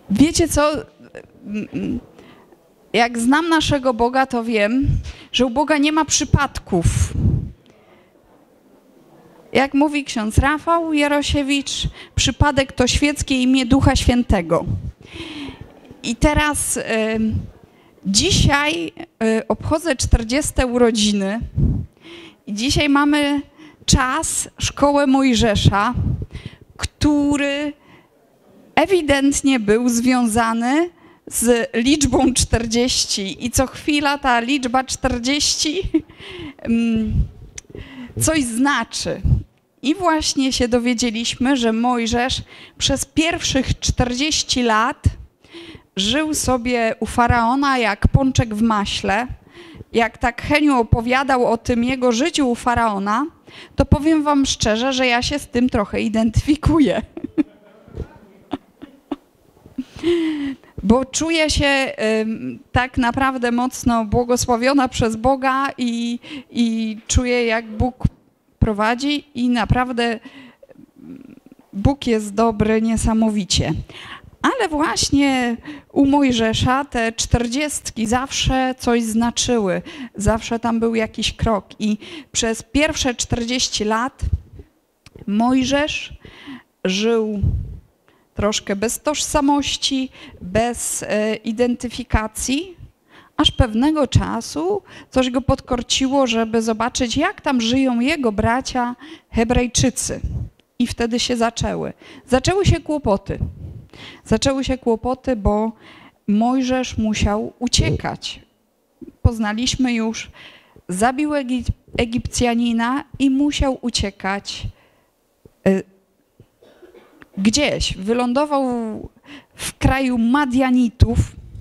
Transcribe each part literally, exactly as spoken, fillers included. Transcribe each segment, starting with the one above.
Wiecie co? Jak znam naszego Boga, to wiem, że u Boga nie ma przypadków. Jak mówi ksiądz Rafał Jarosiewicz, przypadek to świeckie imię Ducha Świętego. I teraz y, dzisiaj y, obchodzę czterdzieste urodziny i dzisiaj mamy czas, szkołę Mojżesza, który ewidentnie był związany z liczbą czterdzieści i co chwila ta liczba czterdzieści um, coś znaczy. I właśnie się dowiedzieliśmy, że Mojżesz przez pierwszych czterdzieści lat żył sobie u Faraona jak pączek w maśle. Jak tak Heniu opowiadał o tym jego życiu u Faraona, to powiem wam szczerze, że ja się z tym trochę identyfikuję. Bo czuję się y, tak naprawdę mocno błogosławiona przez Boga i, i czuję, jak Bóg prowadzi i naprawdę Bóg jest dobry niesamowicie. Ale właśnie u Mojżesza te czterdziestki zawsze coś znaczyły, zawsze tam był jakiś krok i przez pierwsze czterdzieści lat Mojżesz żył troszkę bez tożsamości, bez e, identyfikacji, aż pewnego czasu coś go podkorciło, żeby zobaczyć, jak tam żyją jego bracia Hebrajczycy. I wtedy się zaczęły. Zaczęły się kłopoty. Zaczęły się kłopoty, bo Mojżesz musiał uciekać. Poznaliśmy już, zabił Egip Egipcjanina i musiał uciekać y, gdzieś. Wylądował w kraju Madianitów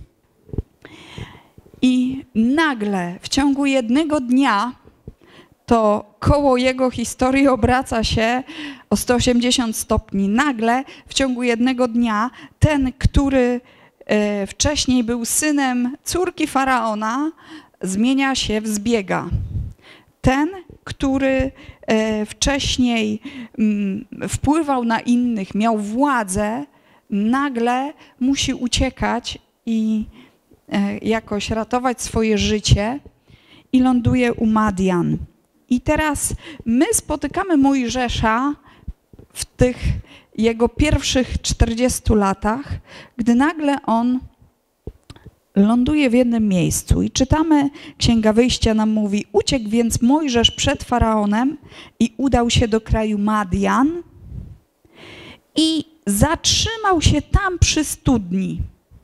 i nagle w ciągu jednego dnia to koło jego historii obraca się o sto osiemdziesiąt stopni. Nagle w ciągu jednego dnia ten, który e, wcześniej był synem córki Faraona, zmienia się w zbiega. Ten, który e, wcześniej m, wpływał na innych, miał władzę, nagle musi uciekać i e, jakoś ratować swoje życie i ląduje u Madian. I teraz my spotykamy Mojżesza w tych jego pierwszych czterdziestu latach, gdy nagle on ląduje w jednym miejscu. I czytamy, Księga Wyjścia nam mówi, uciekł więc Mojżesz przed Faraonem i udał się do kraju Madian i zatrzymał się tam przy studni.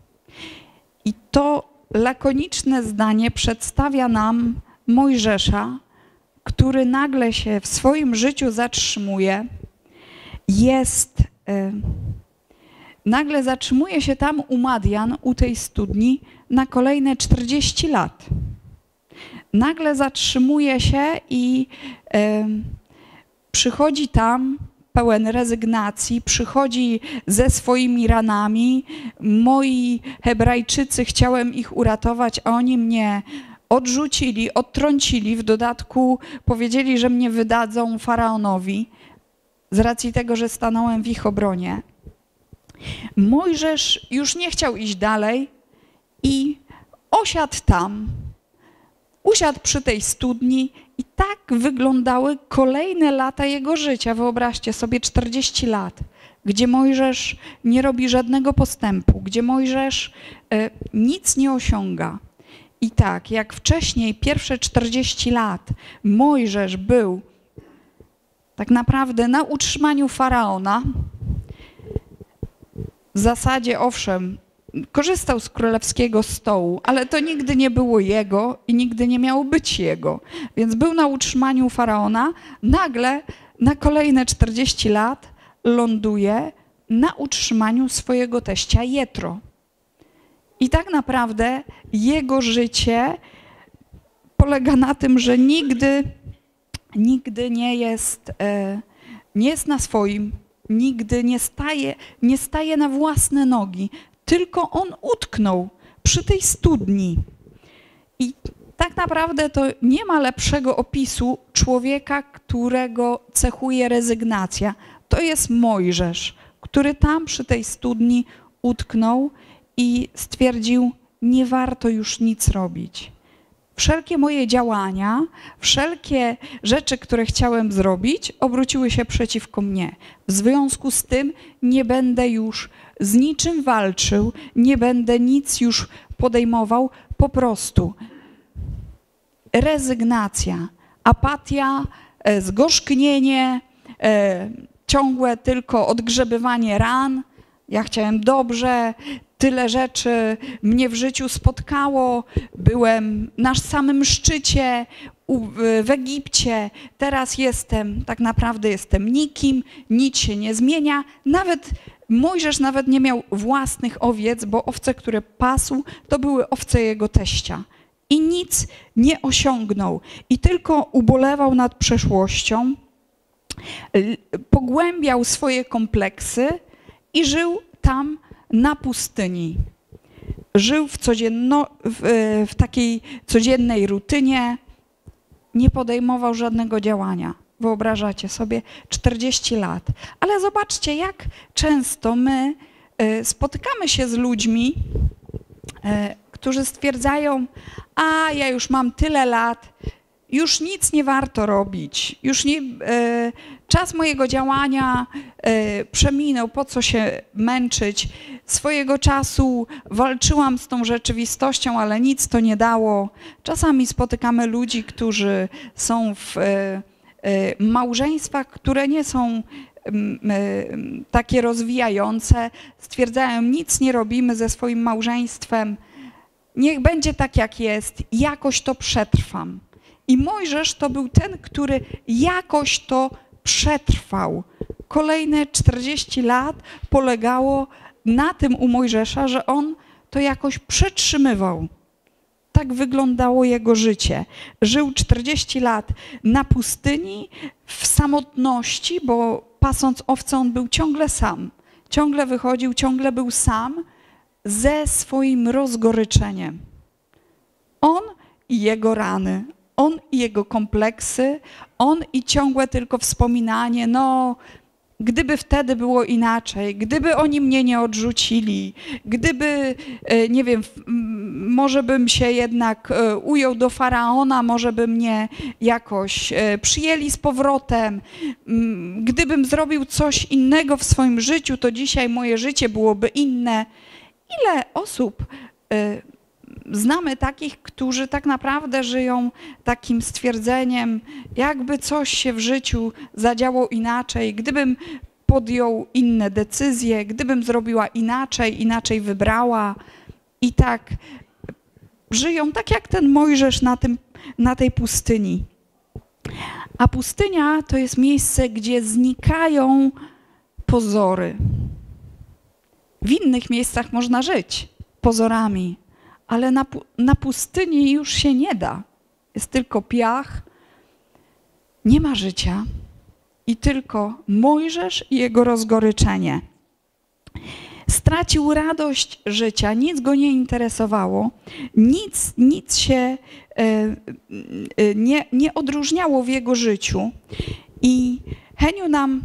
I to lakoniczne zdanie przedstawia nam Mojżesza, który nagle się w swoim życiu zatrzymuje, jest, e, nagle zatrzymuje się tam u Madian, u tej studni, na kolejne czterdzieści lat. Nagle zatrzymuje się i e, przychodzi tam pełen rezygnacji, przychodzi ze swoimi ranami. Moi Hebrajczycy, chciałem ich uratować, a oni mnie odrzucili, odtrącili, w dodatku powiedzieli, że mnie wydadzą Faraonowi z racji tego, że stanąłem w ich obronie. Mojżesz już nie chciał iść dalej i osiadł tam, usiadł przy tej studni i tak wyglądały kolejne lata jego życia. Wyobraźcie sobie czterdzieści lat, gdzie Mojżesz nie robi żadnego postępu, gdzie Mojżesz e, nic nie osiąga. I tak, jak wcześniej, pierwsze czterdzieści lat Mojżesz był tak naprawdę na utrzymaniu Faraona, w zasadzie owszem, korzystał z królewskiego stołu, ale to nigdy nie było jego i nigdy nie miało być jego. Więc był na utrzymaniu Faraona, nagle na kolejne czterdzieści lat ląduje na utrzymaniu swojego teścia Jetro. I tak naprawdę jego życie polega na tym, że nigdy, nigdy nie jest, e, nie jest na swoim, nigdy nie staje, nie staje na własne nogi, tylko on utknął przy tej studni. I tak naprawdę to nie ma lepszego opisu człowieka, którego cechuje rezygnacja. To jest Mojżesz, który tam przy tej studni utknął i stwierdził, nie warto już nic robić. Wszelkie moje działania, wszelkie rzeczy, które chciałem zrobić, obróciły się przeciwko mnie. W związku z tym nie będę już z niczym walczył, nie będę nic już podejmował, po prostu rezygnacja, apatia, zgorzknienie, ciągłe tylko odgrzebywanie ran. Ja chciałem dobrze, tyle rzeczy mnie w życiu spotkało, byłem na samym szczycie w Egipcie, teraz jestem, tak naprawdę jestem nikim, nic się nie zmienia. Nawet Mojżesz nawet nie miał własnych owiec, bo owce, które pasł, to były owce jego teścia. I nic nie osiągnął. I tylko ubolewał nad przeszłością, pogłębiał swoje kompleksy i żył tam na pustyni. Żył w, codzienno, w, w takiej codziennej rutynie, nie podejmował żadnego działania. Wyobrażacie sobie, czterdzieści lat. Ale zobaczcie, jak często my spotykamy się z ludźmi, którzy stwierdzają, a ja już mam tyle lat, już nic nie warto robić, już nie, e, czas mojego działania e, przeminął, po co się męczyć. Swojego czasu walczyłam z tą rzeczywistością, ale nic to nie dało. Czasami spotykamy ludzi, którzy są w e, e, małżeństwach, które nie są takie rozwijające, stwierdzają, nic nie robimy ze swoim małżeństwem, niech będzie tak, jak jest, jakoś to przetrwam. I Mojżesz to był ten, który jakoś to przetrwał. Kolejne czterdzieści lat polegało na tym u Mojżesza, że on to jakoś przetrzymywał. Tak wyglądało jego życie. Żył czterdzieści lat na pustyni, w samotności, bo pasąc owce on był ciągle sam. Ciągle wychodził, ciągle był sam ze swoim rozgoryczeniem. On i jego rany, on i jego kompleksy, on i ciągłe tylko wspominanie, no gdyby wtedy było inaczej, gdyby oni mnie nie odrzucili, gdyby, nie wiem, może bym się jednak ujął do Faraona, może by mnie jakoś przyjęli z powrotem, gdybym zrobił coś innego w swoim życiu, to dzisiaj moje życie byłoby inne. Ile osób znamy takich, którzy tak naprawdę żyją takim stwierdzeniem, jakby coś się w życiu zadziało inaczej, gdybym podjął inne decyzje, gdybym zrobiła inaczej, inaczej wybrała i tak żyją tak jak ten Mojżesz na, tym, na tej pustyni. A pustynia to jest miejsce, gdzie znikają pozory. W innych miejscach można żyć pozorami, ale na, na pustyni już się nie da. Jest tylko piach, nie ma życia i tylko Mojżesz i jego rozgoryczenie. Stracił radość życia, nic go nie interesowało, nic, nic się e, nie, nie odróżniało w jego życiu. I Heniu nam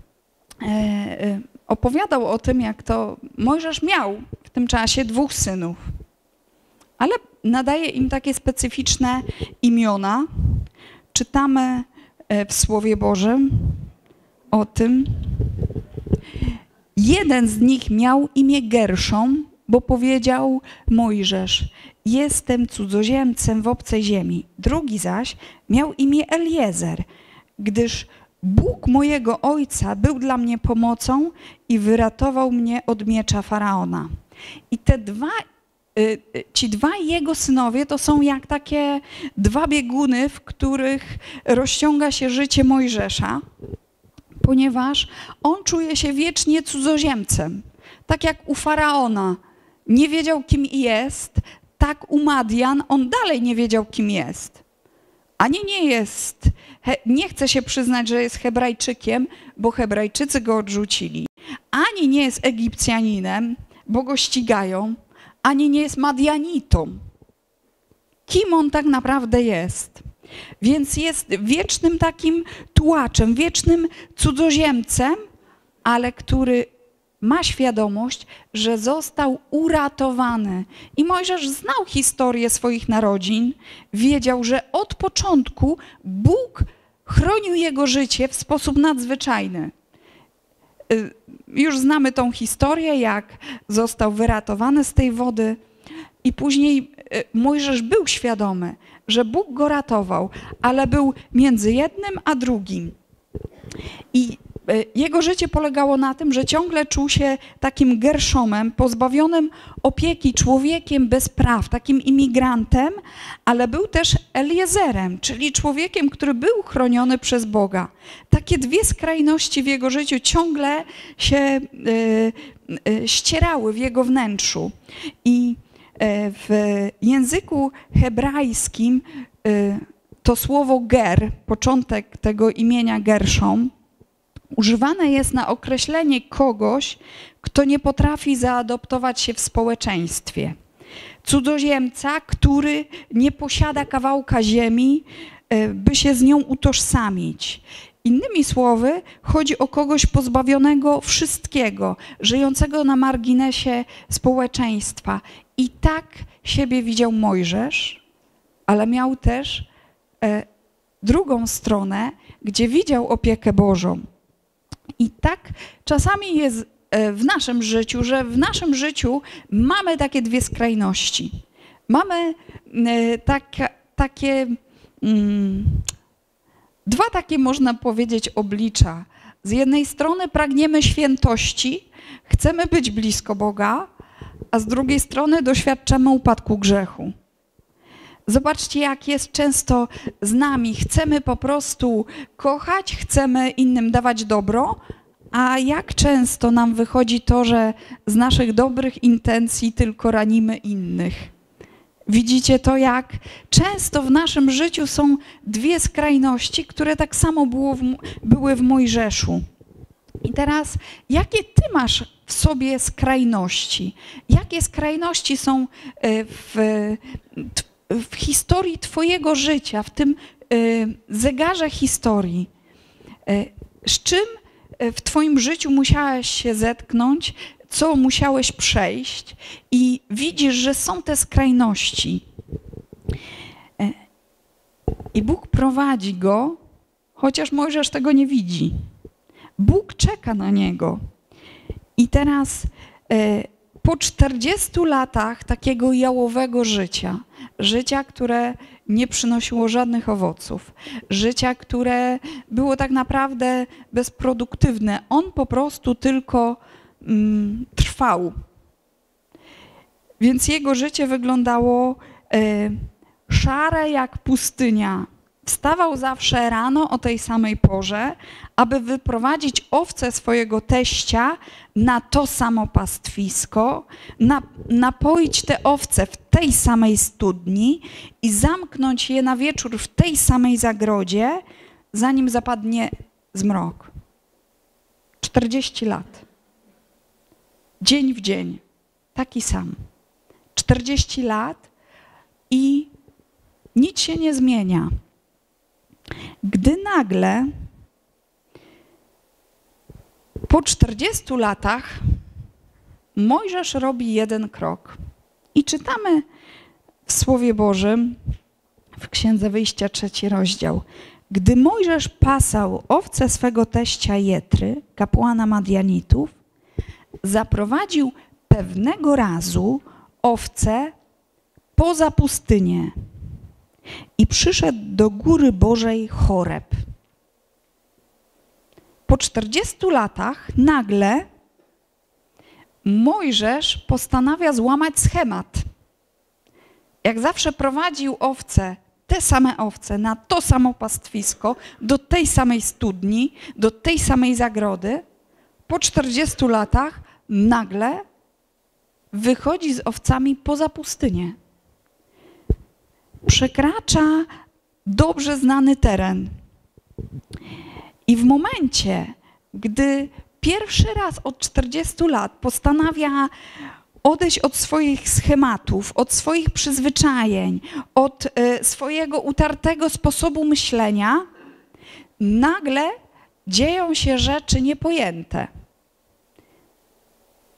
e, opowiadał o tym, jak to Mojżesz miał w tym czasie dwóch synów, ale nadaje im takie specyficzne imiona. Czytamy w Słowie Bożym o tym. Jeden z nich miał imię Gerszom, bo powiedział Mojżesz, jestem cudzoziemcem w obcej ziemi. Drugi zaś miał imię Eliezer, gdyż Bóg mojego ojca był dla mnie pomocą i wyratował mnie od miecza Faraona. I te dwa, ci dwaj jego synowie to są jak takie dwa bieguny, w których rozciąga się życie Mojżesza, ponieważ on czuje się wiecznie cudzoziemcem. Tak jak u Faraona nie wiedział, kim jest, tak u Madian on dalej nie wiedział, kim jest. Ani nie jest, nie chce się przyznać, że jest Hebrajczykiem, bo Hebrajczycy go odrzucili. Ani nie jest Egipcjaninem, bo go ścigają, ani nie jest Madianitą. Kim on tak naprawdę jest? Więc jest wiecznym takim tułaczem, wiecznym cudzoziemcem, ale który ma świadomość, że został uratowany. I Mojżesz znał historię swoich narodzin, wiedział, że od początku Bóg chronił jego życie w sposób nadzwyczajny. Już znamy tą historię, jak został wyratowany z tej wody i później Mojżesz był świadomy, że Bóg go ratował, ale był między jednym a drugim. I jego życie polegało na tym, że ciągle czuł się takim Gerszomem, pozbawionym opieki, człowiekiem bez praw, takim imigrantem, ale był też Eliezerem, czyli człowiekiem, który był chroniony przez Boga. Takie dwie skrajności w jego życiu ciągle się y, y, ścierały w jego wnętrzu. I y, w języku hebrajskim y, to słowo ger, początek tego imienia Gerszom, używane jest na określenie kogoś, kto nie potrafi zaadoptować się w społeczeństwie. Cudzoziemca, który nie posiada kawałka ziemi, by się z nią utożsamić. Innymi słowy, chodzi o kogoś pozbawionego wszystkiego, żyjącego na marginesie społeczeństwa. I tak siebie widział Mojżesz, ale miał też e, drugą stronę, gdzie widział opiekę Bożą. I tak czasami jest w naszym życiu, że w naszym życiu mamy takie dwie skrajności. Mamy tak, takie, mm, dwa takie, można powiedzieć, oblicza. Z jednej strony pragniemy świętości, chcemy być blisko Boga, a z drugiej strony doświadczamy upadku grzechu. Zobaczcie, jak jest często z nami. Chcemy po prostu kochać, chcemy innym dawać dobro, a jak często nam wychodzi to, że z naszych dobrych intencji tylko ranimy innych. Widzicie to, jak często w naszym życiu są dwie skrajności, które tak samo było w, były w Mojżeszu. I teraz, jakie ty masz w sobie skrajności? Jakie skrajności są w, w historii twojego życia, w tym zegarze historii? Z czym w twoim życiu musiałeś się zetknąć, co musiałeś przejść i widzisz, że są te skrajności. I Bóg prowadzi go, chociaż Mojżesz tego nie widzi. Bóg czeka na niego. I teraz po czterdziestu latach takiego jałowego życia, życia, które nie przynosiło żadnych owoców, życia, które było tak naprawdę bezproduktywne, on po prostu tylko mm, trwał. Więc jego życie wyglądało e, szare jak pustynia. Wstawał zawsze rano o tej samej porze, aby wyprowadzić owce swojego teścia na to samo pastwisko, na, napoić te owce w tej samej studni i zamknąć je na wieczór w tej samej zagrodzie, zanim zapadnie zmrok. czterdzieści lat. Dzień w dzień. Taki sam. czterdzieści lat i nic się nie zmienia. Gdy nagle po czterdziestu latach Mojżesz robi jeden krok. I czytamy w Słowie Bożym, w Księdze Wyjścia, trzeci rozdział. Gdy Mojżesz pasał owce swego teścia Jetry, kapłana Madianitów, zaprowadził pewnego razu owce poza pustynię i przyszedł do góry Bożej Choreb. Po czterdziestu latach nagle Mojżesz postanawia złamać schemat. Jak zawsze prowadził owce, te same owce, na to samo pastwisko, do tej samej studni, do tej samej zagrody, po czterdziestu latach nagle wychodzi z owcami poza pustynię. Przekracza dobrze znany teren. I w momencie, gdy pierwszy raz od czterdziestu lat postanawia odejść od swoich schematów, od swoich przyzwyczajeń, od y, swojego utartego sposobu myślenia, nagle dzieją się rzeczy niepojęte.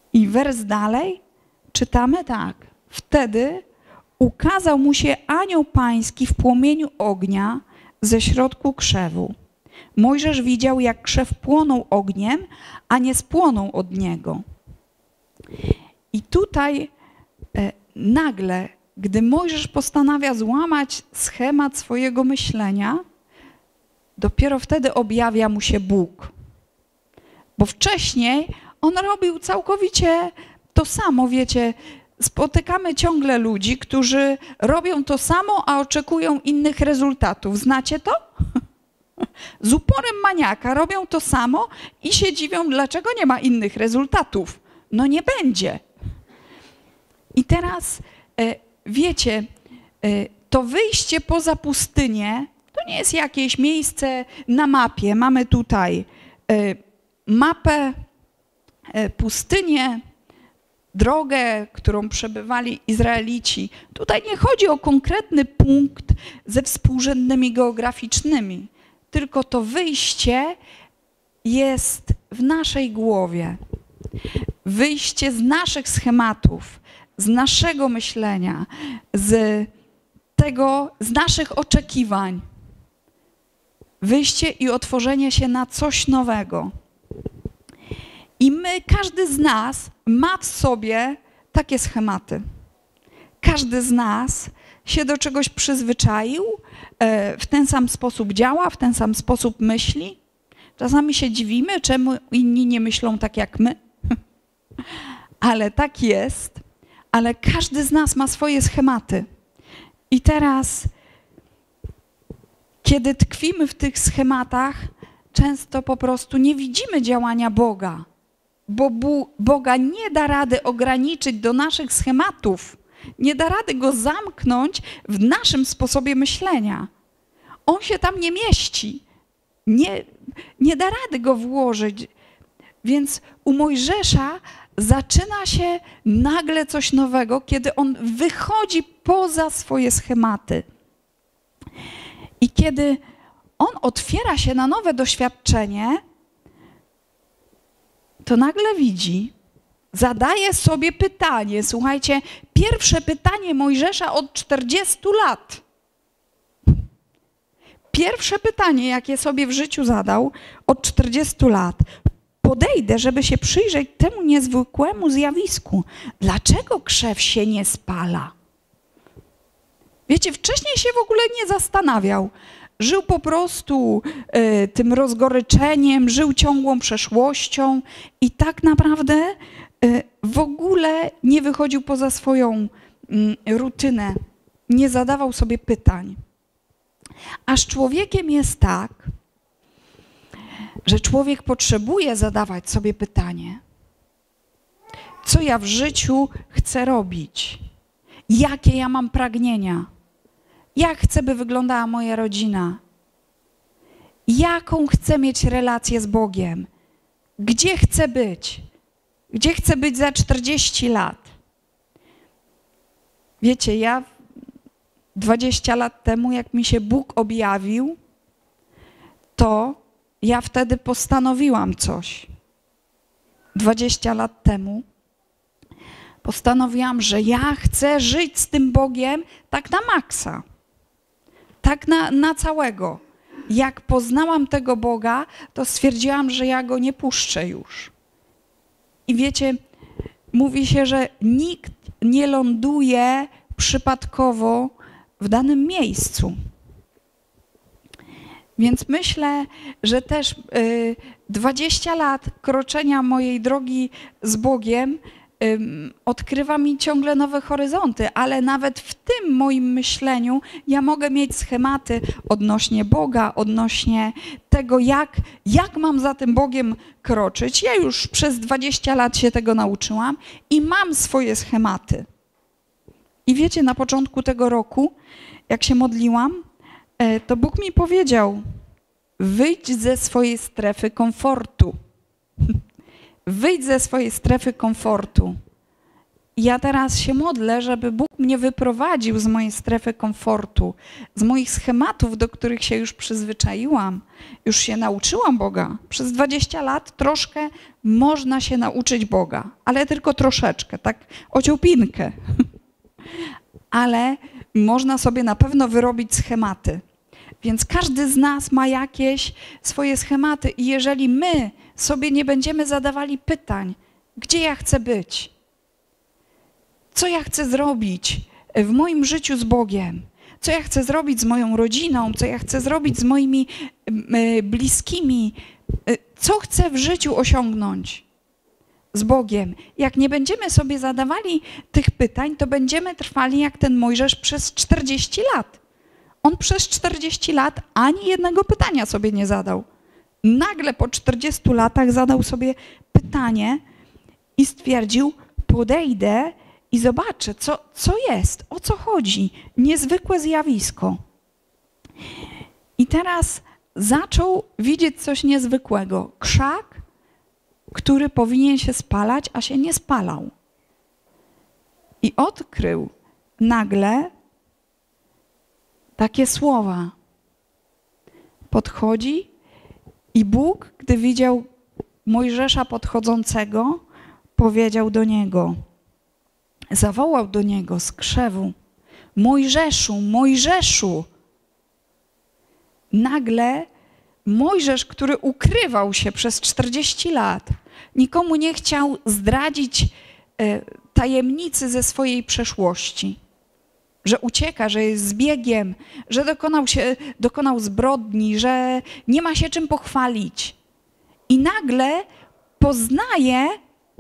I wers dalej czytamy tak. Wtedy ukazał mu się anioł pański w płomieniu ognia ze środku krzewu. Mojżesz widział, jak krzew płonął ogniem, a nie spłonął od niego. I tutaj e, nagle, gdy Mojżesz postanawia złamać schemat swojego myślenia, dopiero wtedy objawia mu się Bóg. Bo wcześniej on robił całkowicie to samo, wiecie, spotykamy ciągle ludzi, którzy robią to samo, a oczekują innych rezultatów. Znacie to? Z uporem maniaka robią to samo i się dziwią, dlaczego nie ma innych rezultatów. No nie będzie. I teraz, wiecie, to wyjście poza pustynię, to nie jest jakieś miejsce na mapie. Mamy tutaj mapę, pustynię, drogę, którą przebywali Izraelici. Tutaj nie chodzi o konkretny punkt ze współrzędnymi geograficznymi, tylko to wyjście jest w naszej głowie. Wyjście z naszych schematów, z naszego myślenia, z tego, z naszych oczekiwań. Wyjście i otworzenie się na coś nowego. I my, każdy z nas ma w sobie takie schematy. Każdy z nas się do czegoś przyzwyczaił, w ten sam sposób działa, w ten sam sposób myśli. Czasami się dziwimy, czemu inni nie myślą tak jak my. Ale tak jest. Ale każdy z nas ma swoje schematy. I teraz, kiedy tkwimy w tych schematach, często po prostu nie widzimy działania Boga. Bo Boga nie da rady ograniczyć do naszych schematów. Nie da rady Go zamknąć w naszym sposobie myślenia. On się tam nie mieści. Nie, nie da rady Go włożyć. Więc u Mojżesza zaczyna się nagle coś nowego, kiedy on wychodzi poza swoje schematy. I kiedy on otwiera się na nowe doświadczenie, to nagle widzi, zadaje sobie pytanie. Słuchajcie, pierwsze pytanie Mojżesza od czterdziestu lat. Pierwsze pytanie, jakie sobie w życiu zadał od czterdziestu lat. Podejdę, żeby się przyjrzeć temu niezwykłemu zjawisku. Dlaczego krzew się nie spala? Wiecie, wcześniej się w ogóle nie zastanawiał. Żył po prostu y, tym rozgoryczeniem, żył ciągłą przeszłością i tak naprawdę y, w ogóle nie wychodził poza swoją y, rutynę. Nie zadawał sobie pytań. A z człowiekiem jest tak, że człowiek potrzebuje zadawać sobie pytanie, co ja w życiu chcę robić, jakie ja mam pragnienia, jak chcę, by wyglądała moja rodzina, jaką chcę mieć relację z Bogiem, gdzie chcę być, gdzie chcę być za czterdzieści lat. Wiecie, ja dwadzieścia lat temu, jak mi się Bóg objawił, to ja wtedy postanowiłam coś. dwadzieścia lat temu postanowiłam, że ja chcę żyć z tym Bogiem tak na maksa. Tak na, na całego. Jak poznałam tego Boga, to stwierdziłam, że ja Go nie puszczę już. I wiecie, mówi się, że nikt nie ląduje przypadkowo w danym miejscu. Więc myślę, że też y, dwadzieścia lat kroczenia mojej drogi z Bogiem y, odkrywa mi ciągle nowe horyzonty, ale nawet w tym moim myśleniu ja mogę mieć schematy odnośnie Boga, odnośnie tego, jak, jak mam za tym Bogiem kroczyć. Ja już przez dwadzieścia lat się tego nauczyłam i mam swoje schematy. I wiecie, na początku tego roku, jak się modliłam, to Bóg mi powiedział, wyjdź ze swojej strefy komfortu. Wyjdź ze swojej strefy komfortu. ja teraz się modlę, żeby Bóg mnie wyprowadził z mojej strefy komfortu, z moich schematów, do których się już przyzwyczaiłam. Już się nauczyłam Boga. Przez dwadzieścia lat troszkę można się nauczyć Boga, ale tylko troszeczkę, tak ociupinkę. Ale można sobie na pewno wyrobić schematy. Więc każdy z nas ma jakieś swoje schematy i jeżeli my sobie nie będziemy zadawali pytań, gdzie ja chcę być, co ja chcę zrobić w moim życiu z Bogiem, co ja chcę zrobić z moją rodziną, co ja chcę zrobić z moimi bliskimi, co chcę w życiu osiągnąć z Bogiem. Jak nie będziemy sobie zadawali tych pytań, to będziemy trwali jak ten Mojżesz przez czterdzieści lat. On przez czterdzieści lat ani jednego pytania sobie nie zadał. Nagle po czterdziestu latach zadał sobie pytanie i stwierdził, podejdę i zobaczę, co, co jest, o co chodzi. Niezwykłe zjawisko. I teraz zaczął widzieć coś niezwykłego. Krzak, który powinien się spalać, a się nie spalał. I odkrył nagle takie słowa. Podchodzi i Bóg, gdy widział Mojżesza podchodzącego, powiedział do niego, zawołał do niego z krzewu, Mojżeszu, Mojżeszu. Nagle Mojżesz, który ukrywał się przez czterdzieści lat, nikomu nie chciał zdradzić e, tajemnicy ze swojej przeszłości, że ucieka, że jest zbiegiem, że dokonał, się, dokonał zbrodni, że nie ma się czym pochwalić. I nagle poznaje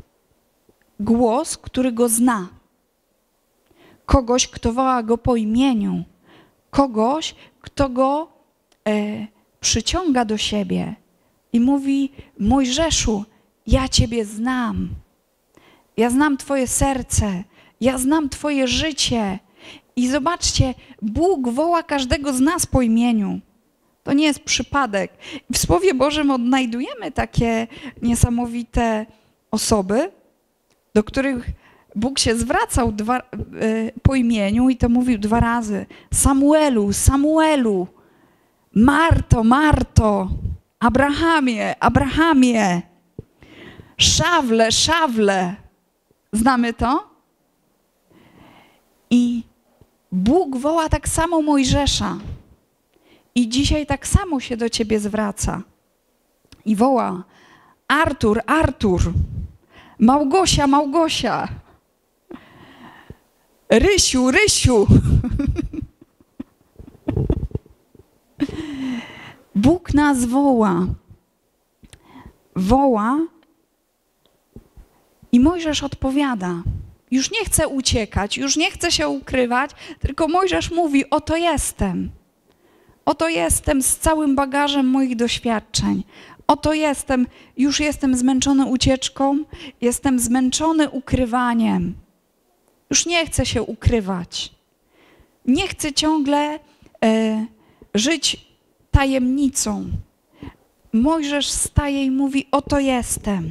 głos, który go zna. Kogoś, kto woła go po imieniu. Kogoś, kto go e, przyciąga do siebie i mówi, Mojżeszu, ja Ciebie znam. Ja znam Twoje serce. Ja znam Twoje życie. I zobaczcie, Bóg woła każdego z nas po imieniu. To nie jest przypadek. W Słowie Bożym odnajdujemy takie niesamowite osoby, do których Bóg się zwracał dwa, y, po imieniu i to mówił dwa razy. Samuelu, Samuelu, Marto, Marto, Abrahamie, Abrahamie, Szawle, Szawle. Znamy to? I Bóg woła tak samo Mojżesza. I dzisiaj tak samo się do ciebie zwraca. I woła, Artur, Artur, Małgosia, Małgosia, Rysiu, Rysiu. Bóg nas woła. Woła i Mojżesz odpowiada. Już nie chce uciekać, już nie chce się ukrywać, tylko Mojżesz mówi, oto jestem. Oto jestem z całym bagażem moich doświadczeń. Oto jestem, już jestem zmęczony ucieczką, jestem zmęczony ukrywaniem. Już nie chcę się ukrywać. Nie chcę ciągle e, żyć tajemnicą. Mojżesz staje i mówi, oto jestem.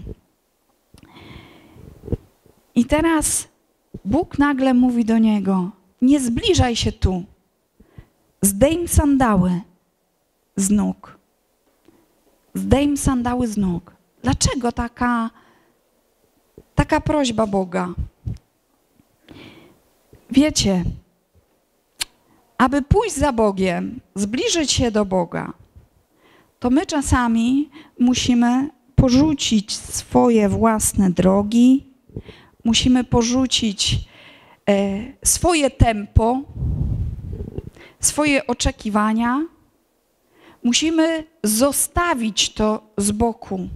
I teraz Bóg nagle mówi do niego, nie zbliżaj się tu. Zdejm sandały z nóg. Zdejm sandały z nóg. Dlaczego taka, taka prośba Boga? Wiecie, aby pójść za Bogiem, zbliżyć się do Boga, to my czasami musimy porzucić swoje własne drogi, musimy porzucić e, swoje tempo, swoje oczekiwania. Musimy zostawić to z boku.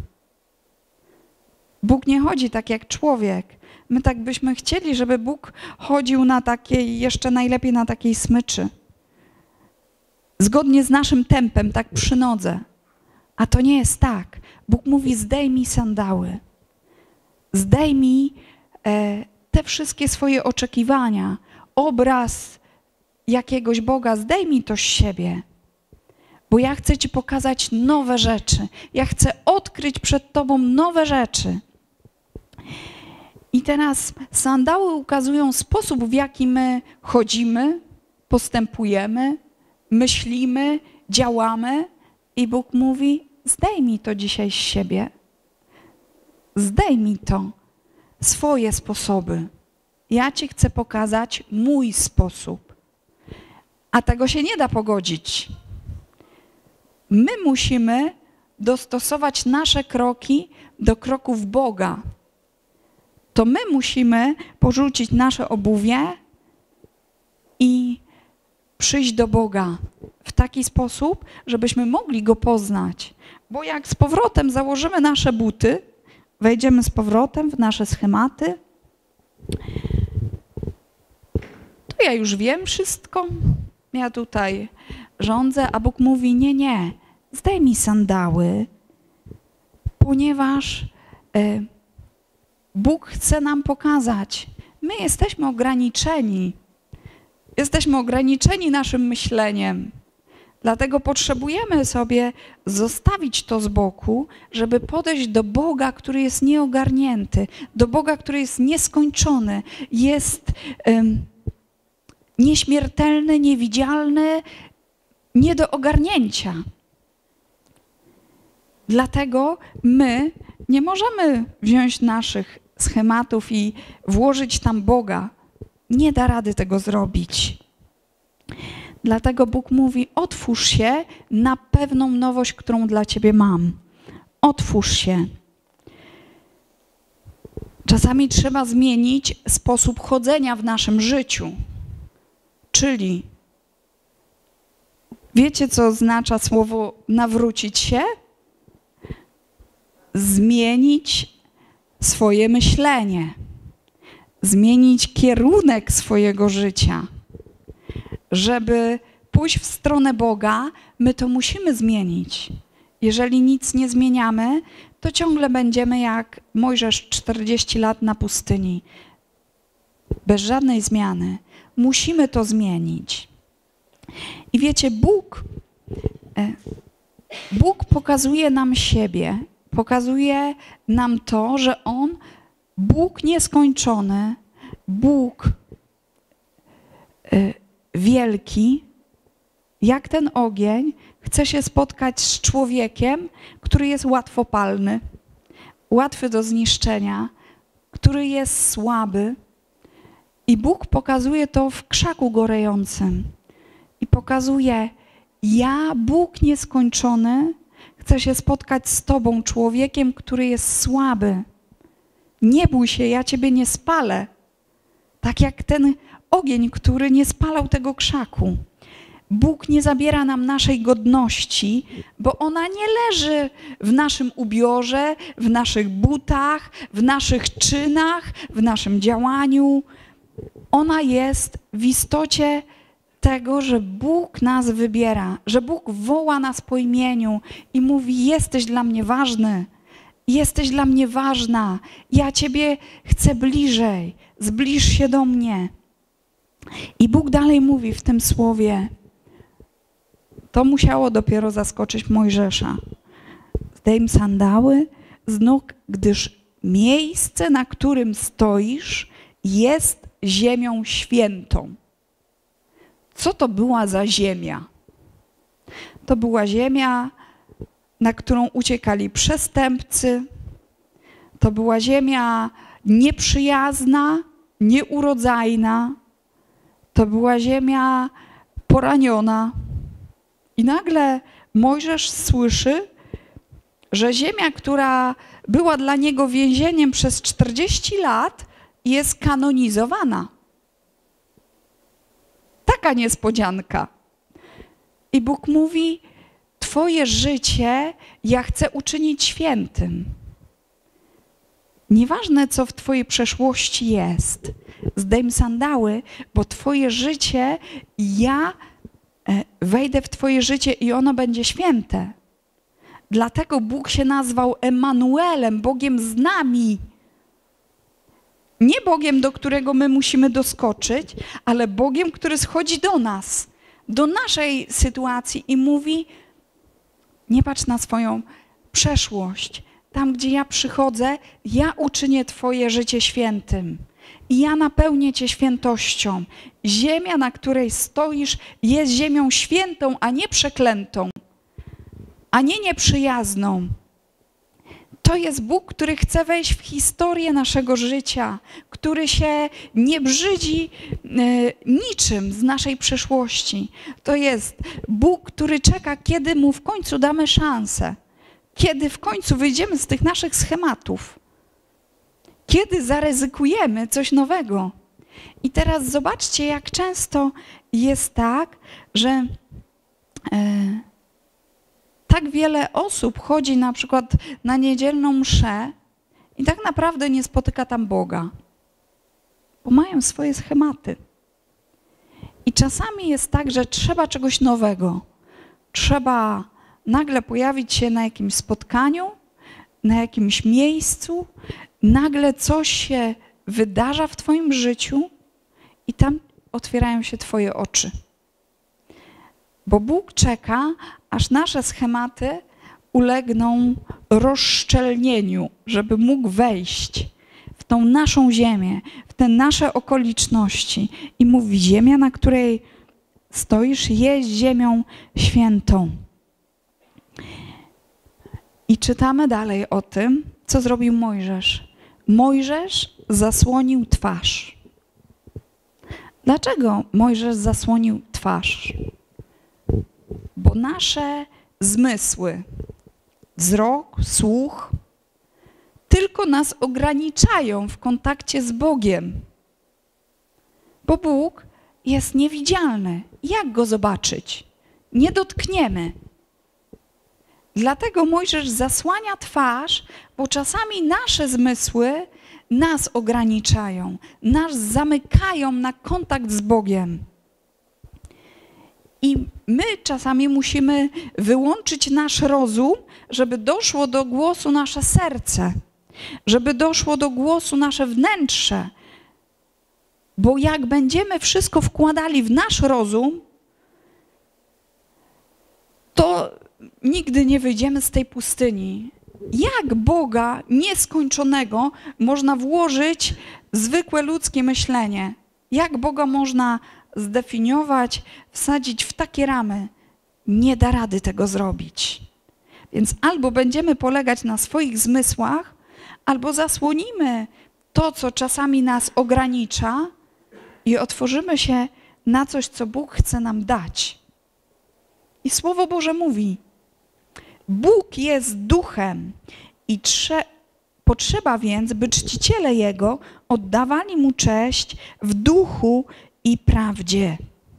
Bóg nie chodzi tak jak człowiek. My tak byśmy chcieli, żeby Bóg chodził na takiej, jeszcze najlepiej na takiej smyczy. Zgodnie z naszym tempem, tak przy nodze. A to nie jest tak. Bóg mówi, zdejmij sandały. Zdejmij e, te wszystkie swoje oczekiwania. Obraz jakiegoś Boga, zdejmij to z siebie. Bo ja chcę Ci pokazać nowe rzeczy. Ja chcę odkryć przed Tobą nowe rzeczy. I teraz sandały ukazują sposób, w jaki my chodzimy, postępujemy, myślimy, działamy i Bóg mówi, zdejmij to dzisiaj z siebie. Zdejmij to, swoje sposoby. Ja ci chcę pokazać mój sposób. A tego się nie da pogodzić. My musimy dostosować nasze kroki do kroków Boga. To my musimy porzucić nasze obuwie i przyjść do Boga w taki sposób, żebyśmy mogli Go poznać. Bo jak z powrotem założymy nasze buty, wejdziemy z powrotem w nasze schematy, to ja już wiem wszystko, ja tutaj rządzę, a Bóg mówi, nie, nie, zdejmij sandały, ponieważ y, Bóg chce nam pokazać, my jesteśmy ograniczeni, jesteśmy ograniczeni naszym myśleniem, dlatego potrzebujemy sobie zostawić to z boku, żeby podejść do Boga, który jest nieogarnięty, do Boga, który jest nieskończony, jest um, nieśmiertelny, niewidzialny, nie do ogarnięcia. Dlatego my nie możemy wziąć naszych schematów i włożyć tam Boga. Nie da rady tego zrobić. Dlatego Bóg mówi, otwórz się na pewną nowość, którą dla ciebie mam. Otwórz się. Czasami trzeba zmienić sposób chodzenia w naszym życiu. Czyli, wiecie, co oznacza słowo nawrócić się? Zmienić swoje myślenie. Zmienić kierunek swojego życia. Żeby pójść w stronę Boga, my to musimy zmienić. Jeżeli nic nie zmieniamy, to ciągle będziemy jak Mojżesz czterdzieści lat na pustyni. Bez żadnej zmiany. Musimy to zmienić. I wiecie, Bóg, Bóg pokazuje nam siebie, pokazuje nam to, że On, Bóg nieskończony, Bóg wielki, jak ten ogień, chce się spotkać z człowiekiem, który jest łatwopalny, łatwy do zniszczenia, który jest słaby. I Bóg pokazuje to w krzaku gorejącym. I pokazuje, ja, Bóg nieskończony, chcę się spotkać z tobą, człowiekiem, który jest słaby. Nie bój się, ja ciebie nie spalę. Tak jak ten ogień, który nie spalał tego krzaku. Bóg nie zabiera nam naszej godności, bo ona nie leży w naszym ubiorze, w naszych butach, w naszych czynach, w naszym działaniu. Ona jest w istocie tego, że Bóg nas wybiera, że Bóg woła nas po imieniu i mówi, jesteś dla mnie ważny, jesteś dla mnie ważna, ja ciebie chcę bliżej, zbliż się do mnie. I Bóg dalej mówi w tym słowie, to musiało dopiero zaskoczyć Mojżesza. Zdejm sandały z nóg, gdyż miejsce, na którym stoisz, jest ziemią świętą. Co to była za ziemia? To była ziemia, na którą uciekali przestępcy. To była ziemia nieprzyjazna, nieurodzajna. To była ziemia poraniona. I nagle Mojżesz słyszy, że ziemia, która była dla niego więzieniem przez czterdzieści lat, jest kanonizowana. Taka niespodzianka. I Bóg mówi, twoje życie ja chcę uczynić świętym. Nieważne, co w twojej przeszłości jest, zdejm sandały, bo twoje życie, ja wejdę w twoje życie i ono będzie święte. Dlatego Bóg się nazwał Emanuelem, Bogiem z nami. Nie Bogiem, do którego my musimy doskoczyć, ale Bogiem, który schodzi do nas, do naszej sytuacji i mówi, nie patrz na swoją przeszłość, tam gdzie ja przychodzę, ja uczynię Twoje życie świętym. I ja napełnię Cię świętością. Ziemia, na której stoisz, jest ziemią świętą, a nie przeklętą, a nie nieprzyjazną. To jest Bóg, który chce wejść w historię naszego życia, który się nie brzydzi y, niczym z naszej przeszłości. To jest Bóg, który czeka, kiedy Mu w końcu damy szansę, kiedy w końcu wyjdziemy z tych naszych schematów, kiedy zaryzykujemy coś nowego. I teraz zobaczcie, jak często jest tak, że y, tak wiele osób chodzi na przykład na niedzielną mszę i tak naprawdę nie spotyka tam Boga, bo mają swoje schematy. I czasami jest tak, że trzeba czegoś nowego. Trzeba nagle pojawić się na jakimś spotkaniu, na jakimś miejscu, nagle coś się wydarza w Twoim życiu i tam otwierają się Twoje oczy. Bo Bóg czeka, aż nasze schematy ulegną rozszczelnieniu, żeby mógł wejść w tą naszą ziemię, w te nasze okoliczności i mówi: ziemia, na której stoisz, jest ziemią świętą. I czytamy dalej o tym, co zrobił Mojżesz. Mojżesz zasłonił twarz. Dlaczego Mojżesz zasłonił twarz? Bo nasze zmysły, wzrok, słuch, tylko nas ograniczają w kontakcie z Bogiem. Bo Bóg jest niewidzialny. Jak Go zobaczyć? Nie dotkniemy. Dlatego Mojżesz zasłania twarz, bo czasami nasze zmysły nas ograniczają, nas zamykają na kontakt z Bogiem. I my czasami musimy wyłączyć nasz rozum, żeby doszło do głosu nasze serce, żeby doszło do głosu nasze wnętrze. Bo jak będziemy wszystko wkładali w nasz rozum, to nigdy nie wyjdziemy z tej pustyni. Jak Boga nieskończonego można włożyć w zwykłe ludzkie myślenie? Jak Boga można zdefiniować, wsadzić w takie ramy? Nie da rady tego zrobić. Więc albo będziemy polegać na swoich zmysłach, albo zasłonimy to, co czasami nas ogranicza i otworzymy się na coś, co Bóg chce nam dać. I Słowo Boże mówi: Bóg jest duchem i trze- potrzeba więc, by czciciele Jego oddawali Mu cześć w duchu i prawdzie.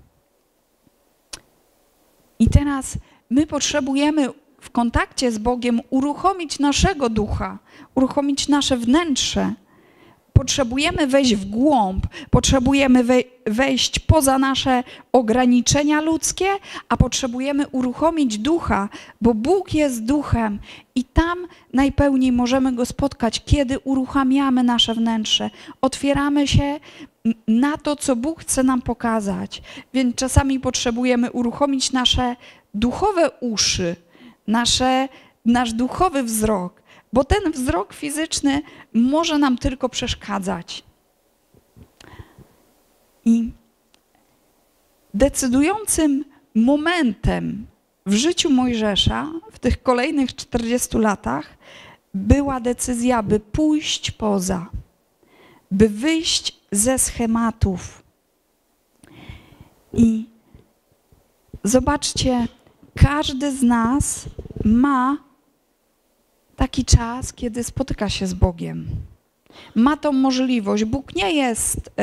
I teraz my potrzebujemy w kontakcie z Bogiem uruchomić naszego ducha, uruchomić nasze wnętrze. Potrzebujemy wejść w głąb, potrzebujemy wejść poza nasze ograniczenia ludzkie, a potrzebujemy uruchomić ducha, bo Bóg jest duchem i tam najpełniej możemy Go spotkać, kiedy uruchamiamy nasze wnętrze, otwieramy się na to, co Bóg chce nam pokazać. Więc czasami potrzebujemy uruchomić nasze duchowe uszy, nasze, nasz duchowy wzrok, bo ten wzrok fizyczny może nam tylko przeszkadzać. I decydującym momentem w życiu Mojżesza w tych kolejnych czterdziestu latach była decyzja, by pójść poza, by wyjść ze schematów. I zobaczcie, każdy z nas ma taki czas, kiedy spotyka się z Bogiem. Ma tą możliwość. Bóg nie jest y,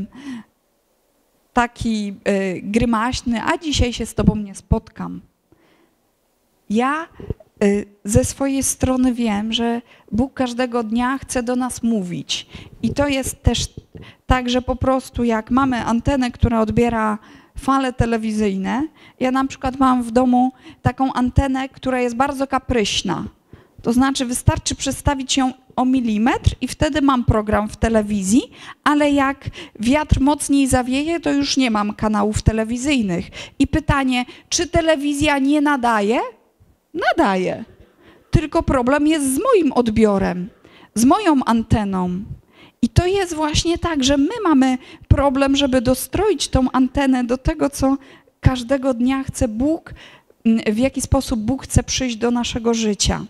taki y, grymaśny, a dzisiaj się z Tobą nie spotkam. Ja y, ze swojej strony wiem, że Bóg każdego dnia chce do nas mówić. I to jest też tak, że po prostu jak mamy antenę, która odbiera fale telewizyjne, ja na przykład mam w domu taką antenę, która jest bardzo kapryśna. To znaczy wystarczy przestawić ją o milimetr i wtedy mam program w telewizji, ale jak wiatr mocniej zawieje, to już nie mam kanałów telewizyjnych. I pytanie, czy telewizja nie nadaje? Nadaje. tylko problem jest z moim odbiorem, z moją anteną. I to jest właśnie tak, że my mamy problem, żeby dostroić tą antenę do tego, co każdego dnia chce Bóg, w jaki sposób Bóg chce przyjść do naszego życia.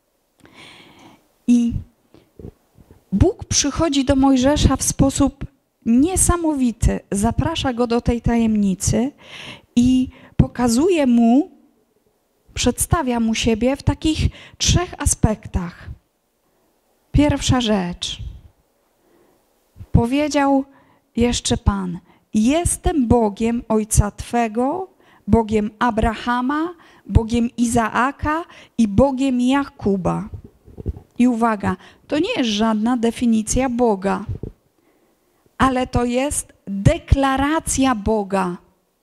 I Bóg przychodzi do Mojżesza w sposób niesamowity, zaprasza go do tej tajemnicy i pokazuje mu, przedstawia mu siebie w takich trzech aspektach. Pierwsza rzecz. Powiedział jeszcze Pan, jestem Bogiem Ojca Twego, Bogiem Abrahama, Bogiem Izaaka i Bogiem Jakuba. I uwaga, to nie jest żadna definicja Boga, ale to jest deklaracja Boga.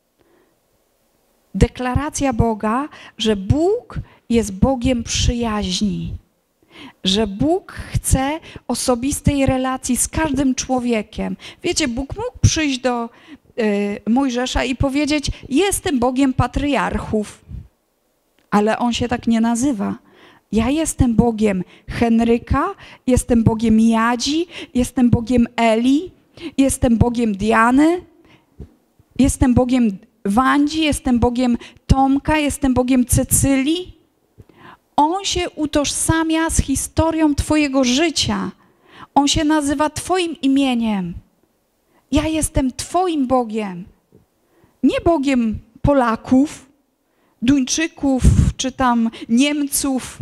Deklaracja Boga, że Bóg jest Bogiem przyjaźni, że Bóg chce osobistej relacji z każdym człowiekiem. Wiecie, Bóg mógł przyjść do y, Mojżesza i powiedzieć, jestem Bogiem patriarchów, ale on się tak nie nazywa. Ja jestem Bogiem Henryka, jestem Bogiem Jadzi, jestem Bogiem Eli, jestem Bogiem Diany, jestem Bogiem Wandzi, jestem Bogiem Tomka, jestem Bogiem Cecylii. On się utożsamia z historią Twojego życia. On się nazywa Twoim imieniem. Ja jestem Twoim Bogiem. Nie Bogiem Polaków, Duńczyków, czy tam Niemców,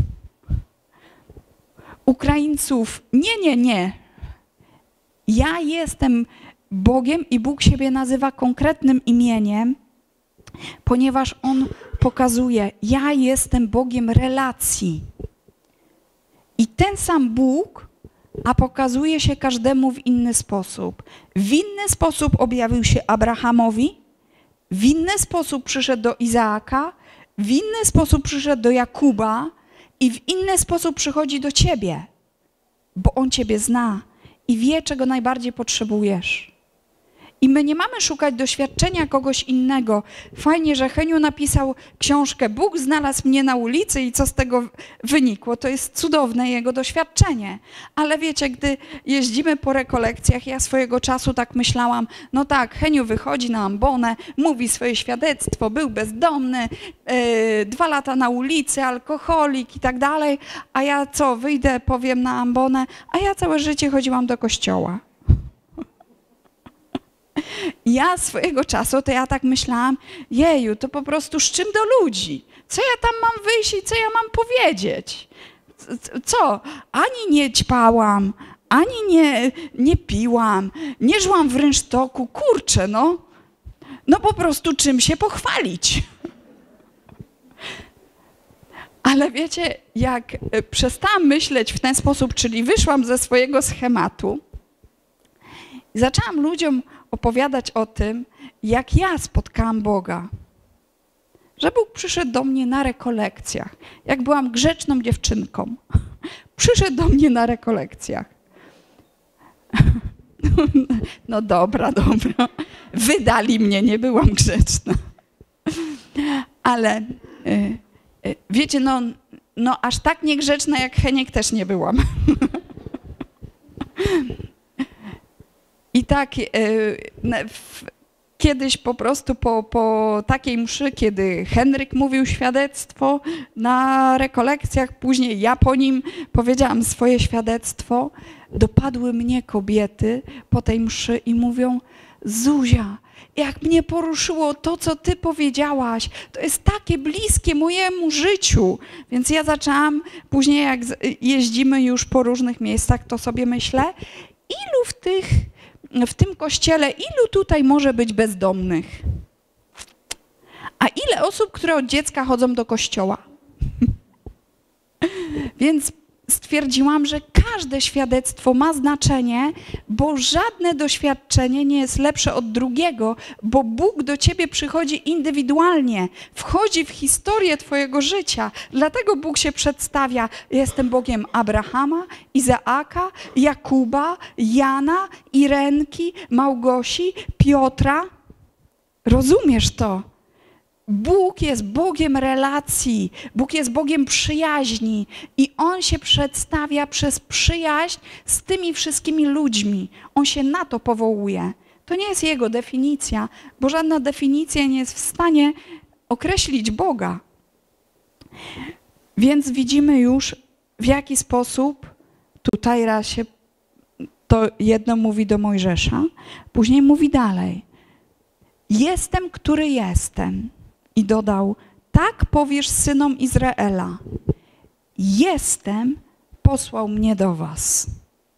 Ukraińców. Nie, nie, nie. Ja jestem Bogiem i Bóg siebie nazywa konkretnym imieniem, ponieważ On pokazuje, ja jestem Bogiem relacji. I ten sam Bóg, a pokazuje się każdemu w inny sposób. W inny sposób objawił się Abrahamowi, w inny sposób przyszedł do Izaaka, w inny sposób przyszedł do Jakuba i w inny sposób przychodzi do ciebie, bo On ciebie zna i wie, czego najbardziej potrzebujesz. I my nie mamy szukać doświadczenia kogoś innego. Fajnie, że Heniu napisał książkę Bóg znalazł mnie na ulicy i co z tego wynikło. To jest cudowne jego doświadczenie. Ale wiecie, gdy jeździmy po rekolekcjach, ja swojego czasu tak myślałam, no tak, Heniu wychodzi na ambonę, mówi swoje świadectwo, był bezdomny, yy, dwa lata na ulicy, alkoholik i tak dalej, a ja co, wyjdę, powiem na ambonę, a ja całe życie chodziłam do kościoła. Ja swojego czasu, to ja tak myślałam, jeju, to po prostu z czym do ludzi? Co ja tam mam wyjść i co ja mam powiedzieć? Co? Ani nie ćpałam, ani nie, nie piłam, nie żyłam w rynsztoku, kurczę, no. No po prostu czym się pochwalić? Ale wiecie, jak przestałam myśleć w ten sposób, czyli wyszłam ze swojego schematu, i zaczęłam ludziom opowiadać o tym, jak ja spotkałam Boga. Że Bóg przyszedł do mnie na rekolekcjach. Jak byłam grzeczną dziewczynką. Przyszedł do mnie na rekolekcjach. No dobra, dobra. Wydali mnie, nie byłam grzeczna. Ale wiecie, no, no aż tak niegrzeczna jak Heniek też nie byłam. I tak y, w, kiedyś po prostu po, po takiej mszy, kiedy Henryk mówił świadectwo na rekolekcjach, później ja po nim powiedziałam swoje świadectwo, dopadły mnie kobiety po tej mszy i mówią, Zuzia, jak mnie poruszyło to, co ty powiedziałaś, to jest takie bliskie mojemu życiu. Więc ja zaczęłam, później jak jeździmy już po różnych miejscach, to sobie myślę, ilu w tych w tym kościele, ilu tutaj może być bezdomnych? A ile osób, które od dziecka chodzą do kościoła? Więc stwierdziłam, że każde świadectwo ma znaczenie, bo żadne doświadczenie nie jest lepsze od drugiego, bo Bóg do ciebie przychodzi indywidualnie, wchodzi w historię twojego życia. Dlatego Bóg się przedstawia, jestem Bogiem Abrahama, Izaaka, Jakuba, Jana, Irenki, Małgosi, Piotra. Rozumiesz to? Bóg jest Bogiem relacji, Bóg jest Bogiem przyjaźni i On się przedstawia przez przyjaźń z tymi wszystkimi ludźmi. On się na to powołuje. To nie jest Jego definicja, bo żadna definicja nie jest w stanie określić Boga. Więc widzimy już, w jaki sposób tutaj raz się to jedno mówi do Mojżesza, później mówi dalej. Jestem, który jestem. I dodał, tak powiesz synom Izraela. Jestem, posłał mnie do was.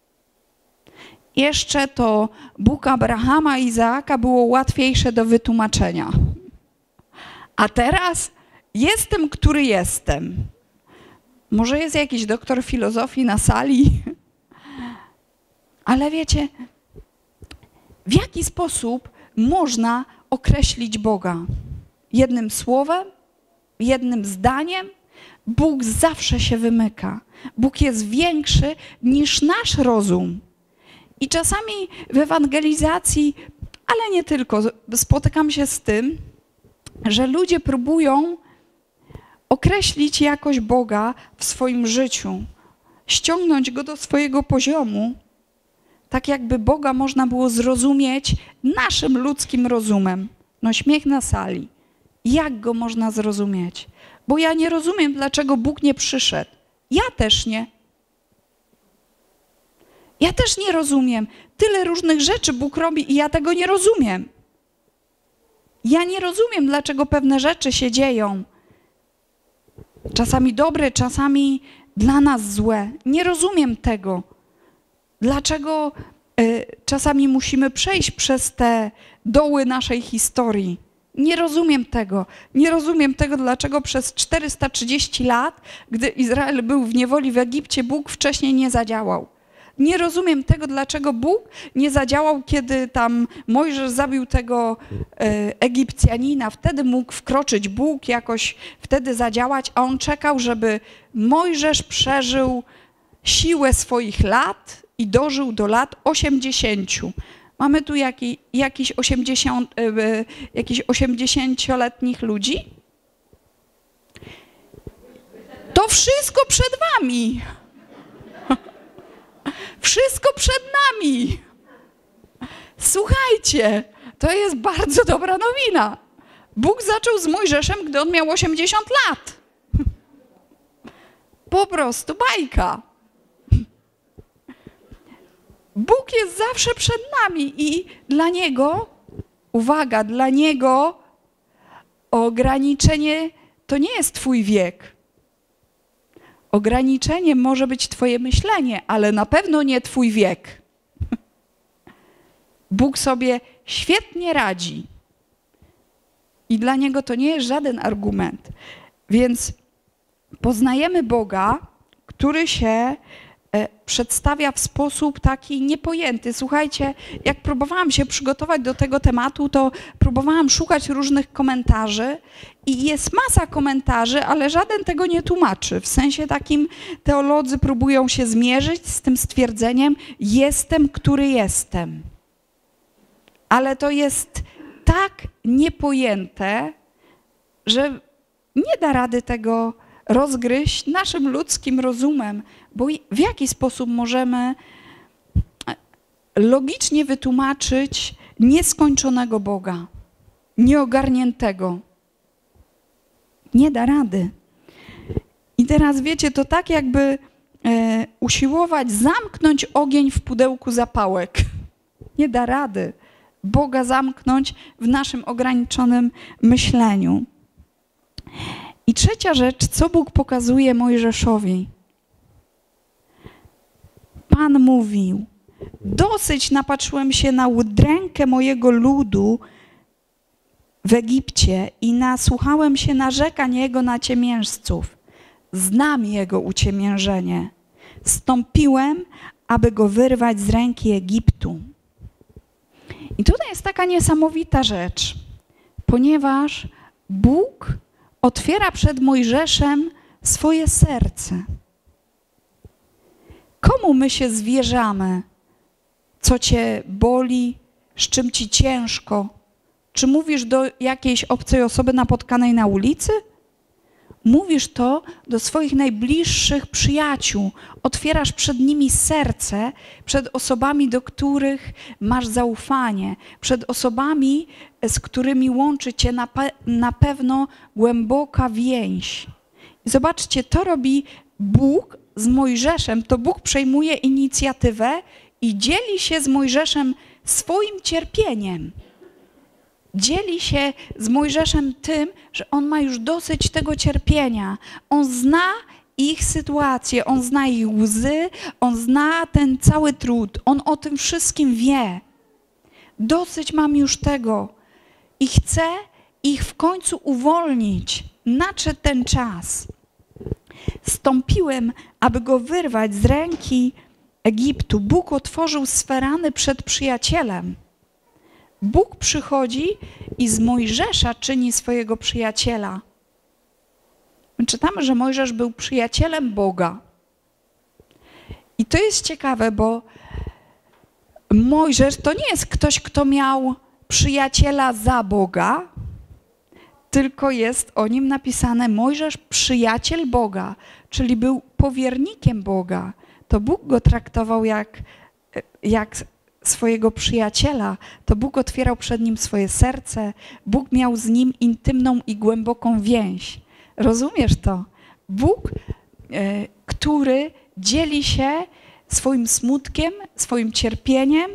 Jeszcze to Bóg Abrahama i Izaaka było łatwiejsze do wytłumaczenia. A teraz jestem, który jestem. Może jest jakiś doktor filozofii na sali? Ale wiecie, w jaki sposób można określić Boga? Jednym słowem? Jednym zdaniem? Bóg zawsze się wymyka. Bóg jest większy niż nasz rozum. I czasami w ewangelizacji, ale nie tylko, spotykam się z tym, że ludzie próbują określić jakość Boga w swoim życiu, ściągnąć Go do swojego poziomu, tak jakby Boga można było zrozumieć naszym ludzkim rozumem. No śmiech na sali. Jak Go można zrozumieć? Bo ja nie rozumiem, dlaczego Bóg nie przyszedł. Ja też nie. Ja też nie rozumiem. Tyle różnych rzeczy Bóg robi i ja tego nie rozumiem. Ja nie rozumiem, dlaczego pewne rzeczy się dzieją. Czasami dobre, czasami dla nas złe. Nie rozumiem tego. Dlaczego y, czasami musimy przejść przez te doły naszej historii. Nie rozumiem tego. Nie rozumiem tego, dlaczego przez czterysta trzydzieści lat, gdy Izrael był w niewoli w Egipcie, Bóg wcześniej nie zadziałał. Nie rozumiem tego, dlaczego Bóg nie zadziałał, kiedy tam Mojżesz zabił tego e, Egipcjanina. Wtedy mógł wkroczyć Bóg, jakoś wtedy zadziałać, a on czekał, żeby Mojżesz przeżył siłę swoich lat i dożył do lat osiemdziesięciu. Mamy tu jaki, jakiś osiemdziesiąt, e, jakichś osiemdziesięcioletnich ludzi? To wszystko przed wami. Wszystko przed nami. Słuchajcie, to jest bardzo dobra nowina. Bóg zaczął z Mojżeszem, gdy on miał osiemdziesiąt lat. Po prostu bajka. Bóg jest zawsze przed nami i dla Niego, uwaga, dla Niego ograniczenie to nie jest twój wiek. Ograniczeniem może być twoje myślenie, ale na pewno nie twój wiek. Bóg sobie świetnie radzi. I dla Niego to nie jest żaden argument. Więc poznajemy Boga, który się e, przedstawia w sposób taki niepojęty. Słuchajcie, jak próbowałam się przygotować do tego tematu, to próbowałam szukać różnych komentarzy i jest masa komentarzy, ale żaden tego nie tłumaczy. W sensie takim teolodzy próbują się zmierzyć z tym stwierdzeniem jestem, który jestem. Ale to jest tak niepojęte, że nie da rady tego rozgryźć naszym ludzkim rozumem, bo w jaki sposób możemy logicznie wytłumaczyć nieskończonego Boga, nieogarniętego. Nie da rady. I teraz wiecie, to tak jakby e, usiłować zamknąć ogień w pudełku zapałek. Nie da rady Boga zamknąć w naszym ograniczonym myśleniu. I trzecia rzecz, co Bóg pokazuje Mojżeszowi. Pan mówił, dosyć napatrzyłem się na udrękę mojego ludu w Egipcie i nasłuchałem się narzekań jego naciemiężców. Znam jego uciemiężenie. Stąpiłem, aby go wyrwać z ręki Egiptu. I tutaj jest taka niesamowita rzecz, ponieważ Bóg otwiera przed Mojżeszem swoje serce. Komu my się zwierzamy? Co cię boli? Z czym ci ciężko? Czy mówisz do jakiejś obcej osoby napotkanej na ulicy? Mówisz to do swoich najbliższych przyjaciół. Otwierasz przed nimi serce, przed osobami, do których masz zaufanie, przed osobami, z którymi łączy cię na, pe na pewno głęboka więź. I zobaczcie, to robi Bóg z Mojżeszem. To Bóg przejmuje inicjatywę i dzieli się z Mojżeszem swoim cierpieniem. Dzieli się z Mojżeszem tym, że on ma już dosyć tego cierpienia. On zna ich sytuację, on zna ich łzy, on zna ten cały trud, on o tym wszystkim wie. Dosyć mam już tego i chcę ich w końcu uwolnić. Nadszedł ten czas. Stąpiłem, aby go wyrwać z ręki Egiptu. Bóg otworzył swe rany przed przyjacielem. Bóg przychodzi i z Mojżesza czyni swojego przyjaciela. My czytamy, że Mojżesz był przyjacielem Boga. I to jest ciekawe, bo Mojżesz to nie jest ktoś, kto miał przyjaciela za Boga, tylko jest o nim napisane Mojżesz przyjaciel Boga, czyli był powiernikiem Boga. To Bóg go traktował jak, jak swojego przyjaciela. To Bóg otwierał przed nim swoje serce. Bóg miał z nim intymną i głęboką więź. Rozumiesz to? Bóg, y, który dzieli się swoim smutkiem, swoim cierpieniem.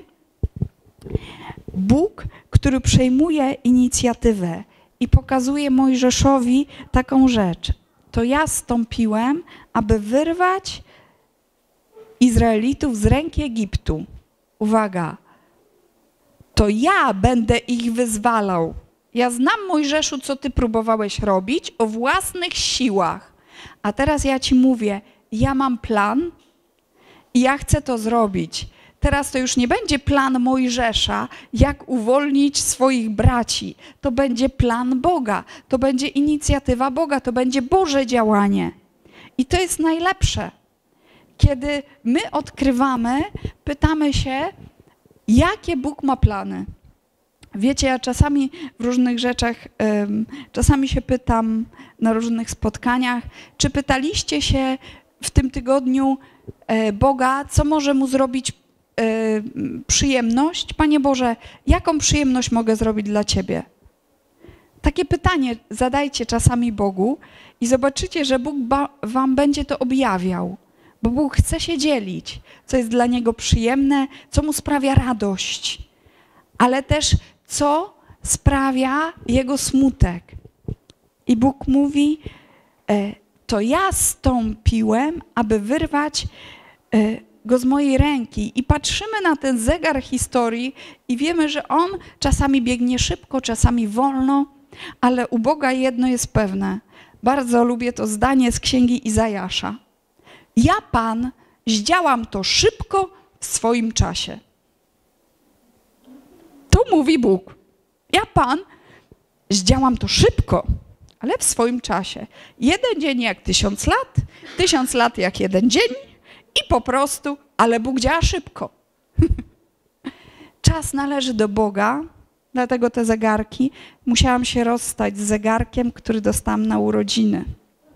Bóg, który przejmuje inicjatywę i pokazuje Mojżeszowi taką rzecz. To ja stąpiłem, aby wyrwać Izraelitów z ręki Egiptu. Uwaga, to ja będę ich wyzwalał. Ja znam, Mojżeszu, co ty próbowałeś robić o własnych siłach. A teraz ja ci mówię, ja mam plan i ja chcę to zrobić. Teraz to już nie będzie plan Mojżesza, jak uwolnić swoich braci. To będzie plan Boga, to będzie inicjatywa Boga, to będzie Boże działanie. I to jest najlepsze. Kiedy my odkrywamy, pytamy się, jakie Bóg ma plany. Wiecie, ja czasami w różnych rzeczach, um, czasami się pytam na różnych spotkaniach, czy pytaliście się w tym tygodniu e, Boga, co może mu zrobić e, przyjemność? Panie Boże, jaką przyjemność mogę zrobić dla Ciebie? Takie pytanie zadajcie czasami Bogu i zobaczycie, że Bóg wam będzie to objawiał. Bo Bóg chce się dzielić, co jest dla Niego przyjemne, co Mu sprawia radość, ale też co sprawia Jego smutek. I Bóg mówi, to ja stąpiłem, aby wyrwać go z mojej ręki. I patrzymy na ten zegar historii i wiemy, że on czasami biegnie szybko, czasami wolno, ale u Boga jedno jest pewne. Bardzo lubię to zdanie z Księgi Izajasza. Ja, Pan, zdziałam to szybko w swoim czasie. To mówi Bóg. Ja, Pan, zdziałam to szybko, ale w swoim czasie. Jeden dzień jak tysiąc lat, tysiąc lat jak jeden dzień i po prostu, ale Bóg działa szybko. Czas należy do Boga, dlatego te zegarki. Musiałam się rozstać z zegarkiem, który dostałam na urodziny.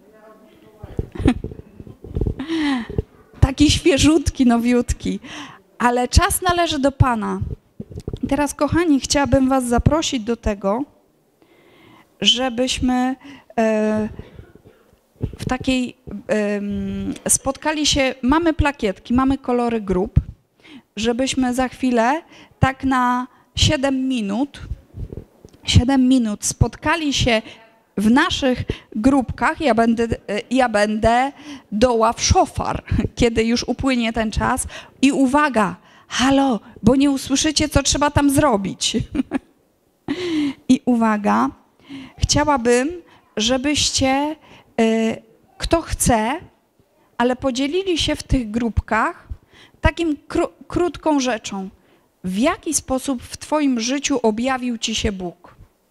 Taki świeżutki, nowiutki. Ale czas należy do Pana. I teraz, kochani, chciałabym was zaprosić do tego, żebyśmy e, w takiej e, spotkali się, mamy plakietki, mamy kolory grup, żebyśmy za chwilę tak na siedem minut, siedem minut spotkali się w naszych grupkach. Ja będę, ja będę do ław szofar, kiedy już upłynie ten czas. I uwaga, halo, bo nie usłyszycie, co trzeba tam zrobić. I uwaga, chciałabym, żebyście, y, kto chce, ale podzielili się w tych grupkach takim kró krótką rzeczą. W jaki sposób w twoim życiu objawił ci się Bóg?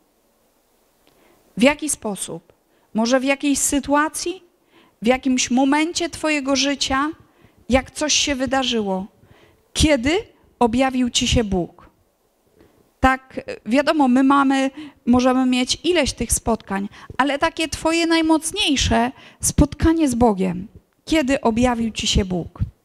W jaki sposób? Może w jakiejś sytuacji? W jakimś momencie twojego życia? Jak coś się wydarzyło? Kiedy objawił ci się Bóg? tak, wiadomo, my mamy, możemy mieć ileś tych spotkań, ale takie twoje najmocniejsze spotkanie z Bogiem, kiedy objawił ci się Bóg.